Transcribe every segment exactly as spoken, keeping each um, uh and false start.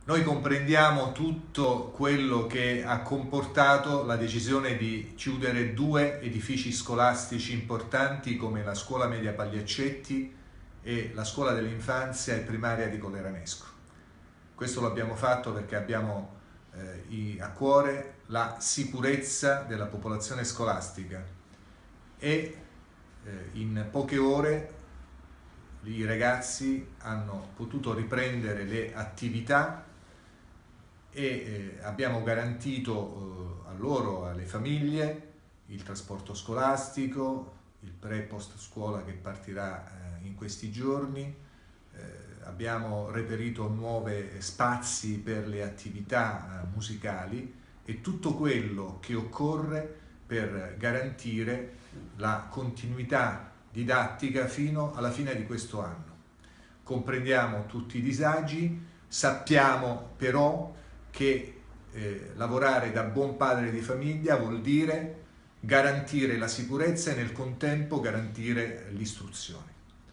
Noi comprendiamo tutto quello che ha comportato la decisione di chiudere due edifici scolastici importanti come la scuola media Pagliaccetti e la scuola dell'infanzia e primaria di Colleranesco. Questo lo abbiamo fatto perché abbiamo eh, a cuore la sicurezza della popolazione scolastica e eh, in poche ore i ragazzi hanno potuto riprendere le attività e eh, abbiamo garantito eh, a loro, alle famiglie, il trasporto scolastico, il pre e post scuola che partirà eh, in questi giorni, eh, abbiamo reperito nuovi spazi per le attività eh, musicali e tutto quello che occorre per garantire la continuità didattica fino alla fine di questo anno. Comprendiamo tutti i disagi, sappiamo però che eh, lavorare da buon padre di famiglia vuol dire garantire la sicurezza e nel contempo garantire l'istruzione.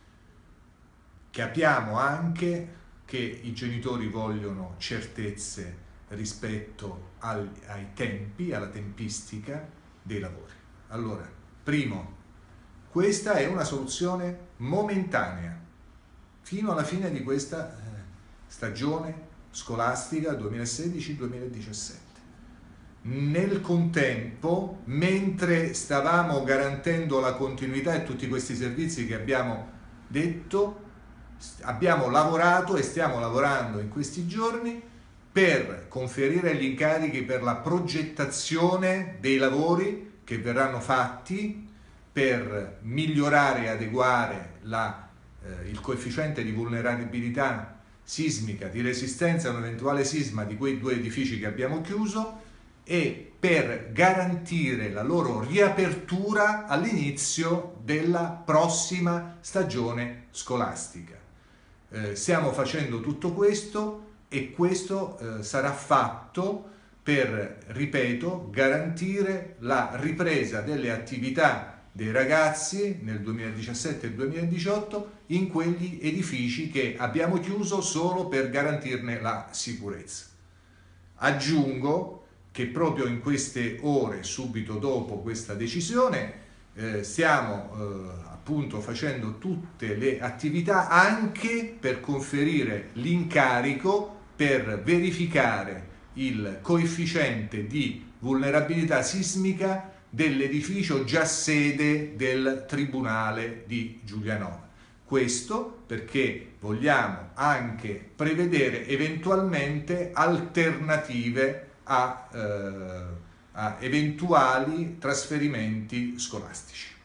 Capiamo anche che i genitori vogliono certezze rispetto al, ai tempi, alla tempistica dei lavori. Allora, primo, questa è una soluzione momentanea fino alla fine di questa eh, stagione scolastica duemilasedici duemiladiciassette. Nel contempo, mentre stavamo garantendo la continuità e tutti questi servizi che abbiamo detto, abbiamo lavorato e stiamo lavorando in questi giorni per conferire gli incarichi per la progettazione dei lavori che verranno fatti per migliorare e adeguare la, eh, il coefficiente di vulnerabilità sismica, di resistenza a un eventuale sisma di quei due edifici che abbiamo chiuso e per garantire la loro riapertura all'inizio della prossima stagione scolastica. Eh, stiamo facendo tutto questo e questo eh, sarà fatto per, ripeto, garantire la ripresa delle attività dei ragazzi nel duemiladiciassette e duemiladiciotto in quegli edifici che abbiamo chiuso solo per garantirne la sicurezza. Aggiungo che proprio in queste ore, subito dopo questa decisione, eh, stiamo eh, appunto facendo tutte le attività anche per conferire l'incarico per verificare il coefficiente di vulnerabilità sismica dell'edificio già sede del Tribunale di Giulianova. Questo perché vogliamo anche prevedere eventualmente alternative a, eh, a eventuali trasferimenti scolastici.